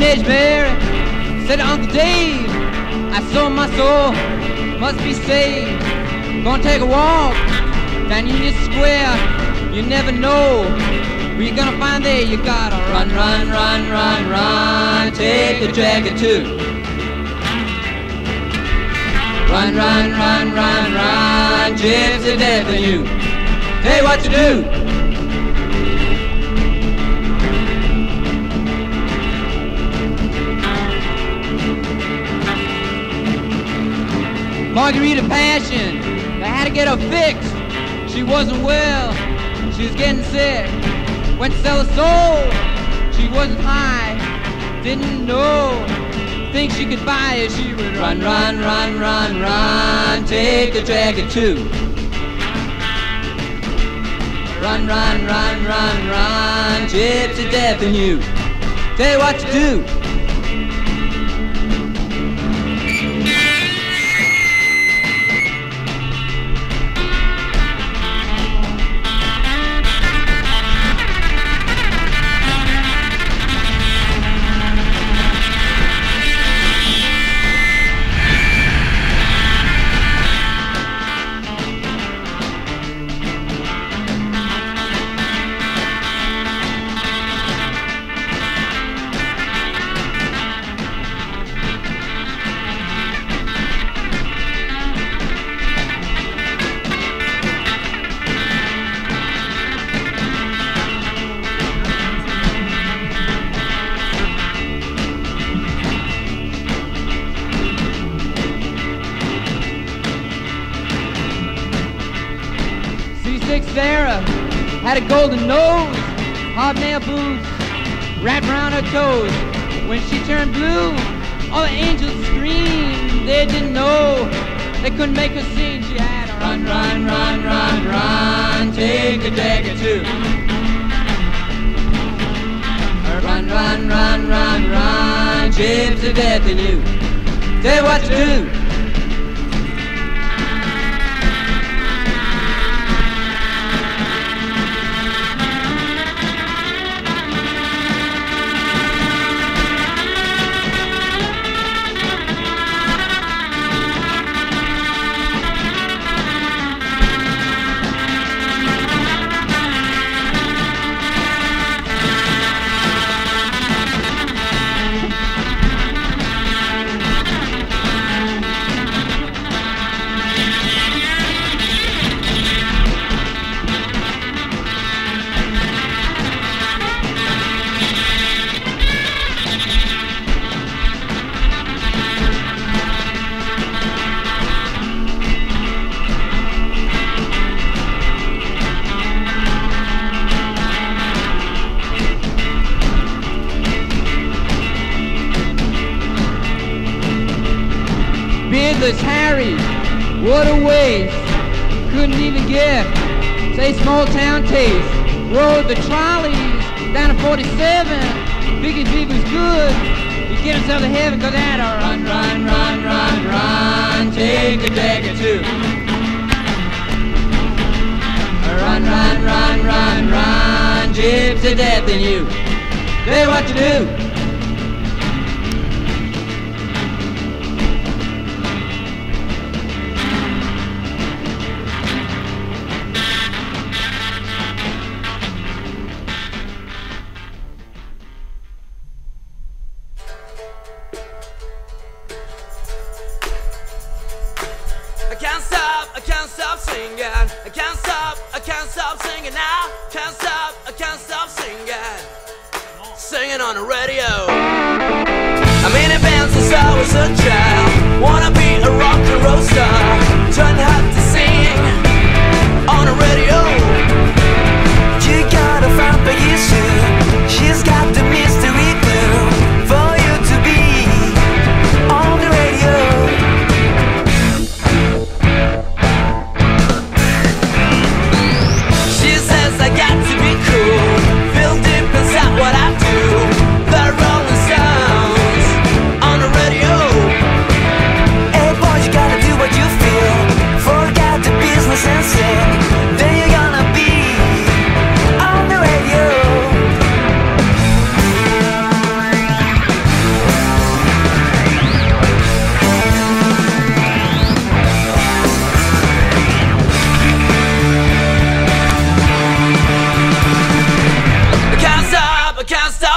Edgebury, said to Uncle Dave, I sold my soul, must be saved. Gonna take a walk down Union Square. You never know who you're gonna find there. You gotta run, run, run, run, run. Take a jacket too. Run, run, run, run, run. Gypsy death in you. Tell you what to do. Margarita Passion, they had to get her fixed. She wasn't well, she was getting sick. Went to sell her soul, she wasn't high. Didn't know things she could buy if she would run, run, run, run, run. Take a jacket too. Run, run, run, run, run. Gypsy death in you. Tell you what to do. Sarah had a golden nose, hobnail boots wrapped around her toes. When she turned blue, all the angels screamed. They didn't know, they couldn't make her sing. She had a run, run, run, run, run. Take a jacket too. Run, run, run, run, run. Gypsy death in you. Tell you what to do. Beardless Harry, what a waste. Couldn't even get, say, small town taste. Rode the trolleys down to 47. Figured if he was good, he'd get himself to heaven. Cause that run, run, run, run, run. Take a jacket too. Run, run, run, run, run. Gypsy death in you. Tell you what to do. Singing on the radio. I'm in a band since I was a child. Wanna be a rock and roll star. Turned out to sing on the radio. You gotta find for you soon. She's got the mystery clue for you to be on the radio. She says I got to be cool. Feel deep inside what I do. The Rolling Stones on the radio. Hey boy, you gotta do what you feel.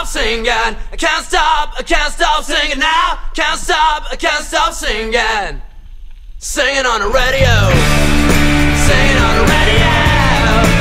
singing. I can't stop singing now. Can't stop singing. Singing on the radio. Singing on the radio.